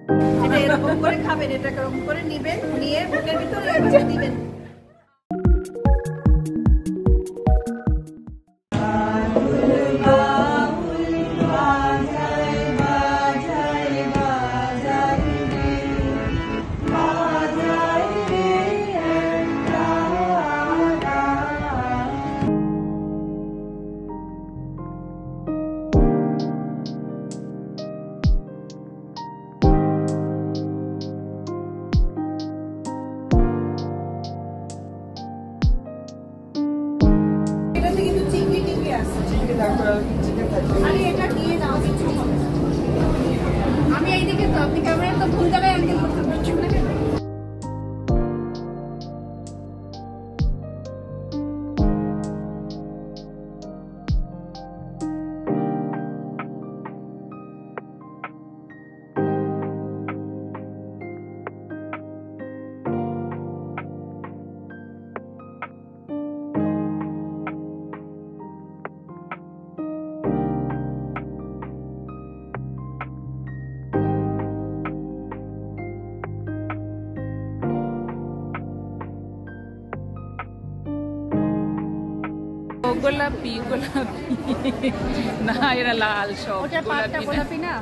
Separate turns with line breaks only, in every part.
এটা এরকম করে খাবেন, এটা এরকম করে নিবেন, নিয়ে মুখের ভিতরে দিবেন। আমি এইদিকে তো আপনি ক্যামেরা তো ভুল জায়গায় অ্যাঙ্গেল করতে পারছেন না।
গোলাপি গোলাপি না, এরা লাল সব।
ওটা পাটটা গোলাপি না?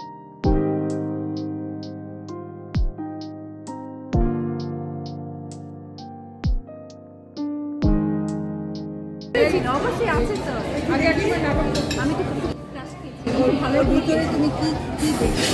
অবশ্যই আছে তো। আমি তো ভালো ভিতরে তুমি কি কি দেখছো?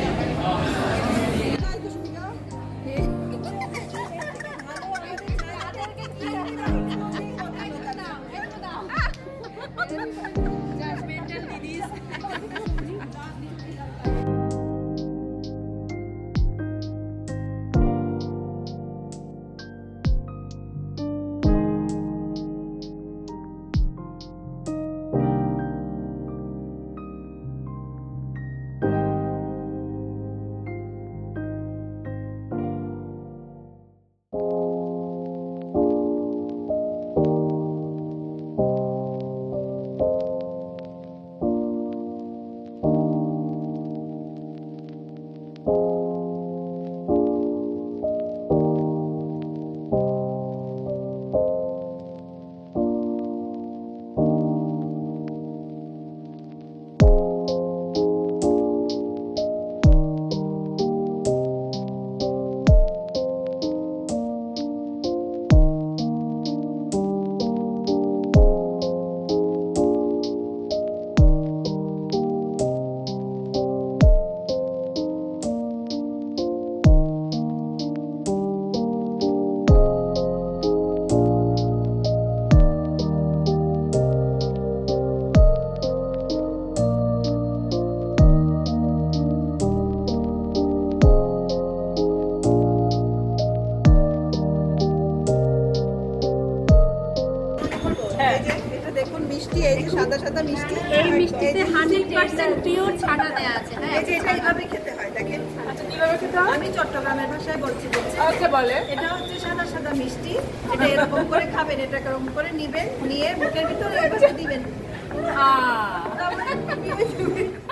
দেখুন মিষ্টি, এই যে সাদা সাদা মিষ্টি, এই মিষ্টিতে 100% পিওর ছানা দেয়া আছে। হ্যাঁ, এই যে এটা এইভাবে খেতে হয়। দেখেন, আচ্ছা কিভাবে খেতে হয় আমি চট্টগ্রামের ভাষায় বলছি।
আচ্ছা বলে। এটা
হচ্ছে সাদা সাদা মিষ্টি, এটা এরকম করে খাবেন, এটা এরকম করে নিবেন, নিয়ে মুখের ভিতরে দিবেন।